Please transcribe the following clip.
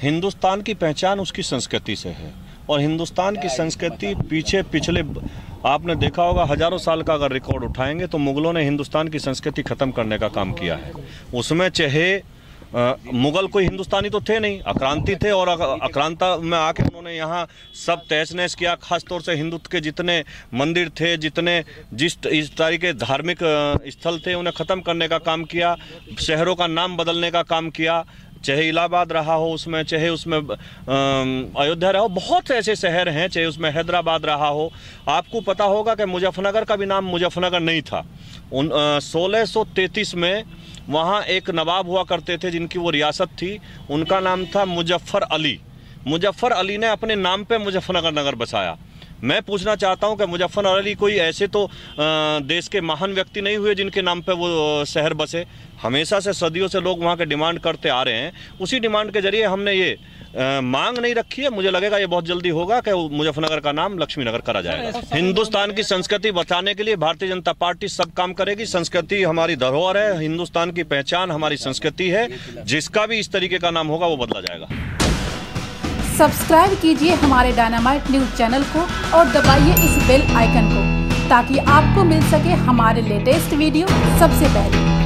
हिंदुस्तान की पहचान उसकी संस्कृति से है और हिंदुस्तान की संस्कृति पिछले आपने देखा होगा हजारों साल का अगर रिकॉर्ड उठाएंगे तो मुगलों ने हिंदुस्तान की संस्कृति ख़त्म करने का काम किया है। उसमें चाहे मुगल कोई हिंदुस्तानी तो थे नहीं, आक्रांति थे और आक्रांता में आके उन्होंने यहाँ सब तहस नहस किया। खास तौर से हिंदुत्व के जितने मंदिर थे, इस तरीके धार्मिक स्थल थे, उन्हें ख़त्म करने का काम किया। शहरों का नाम बदलने का काम किया, चाहे इलाहाबाद रहा हो उसमें, चाहे उसमें अयोध्या रहा हो, बहुत से ऐसे शहर हैं, चाहे उसमें हैदराबाद रहा हो। आपको पता होगा कि मुजफ्फरनगर का भी नाम मुजफ्फरनगर नहीं था। 1633 में वहाँ एक नवाब हुआ करते थे जिनकी वो रियासत थी, उनका नाम था मुजफ्फर अली। मुजफ्फर अली ने अपने नाम पे मुजफ्फरनगर नगर बसाया। मैं पूछना चाहता हूं कि मुजफ्फर अली कोई ऐसे तो देश के महान व्यक्ति नहीं हुए जिनके नाम पे वो शहर बसे। हमेशा से सदियों से लोग वहां के डिमांड करते आ रहे हैं। उसी डिमांड के जरिए हमने ये मांग नहीं रखी है। मुझे लगेगा ये बहुत जल्दी होगा कि मुजफ्फरनगर का नाम लक्ष्मीनगर करा जाएगा। हिंदुस्तान की संस्कृति बचाने के लिए भारतीय जनता पार्टी सब काम करेगी। संस्कृति हमारी धरोहर है, हिंदुस्तान की पहचान हमारी संस्कृति है। जिसका भी इस तरीके का नाम होगा वो बदला जाएगा। सब्सक्राइब कीजिए हमारे डायनामाइट न्यूज चैनल को और दबाइए इस बेल आइकन को ताकि आपको मिल सके हमारे लेटेस्ट वीडियो सबसे पहले।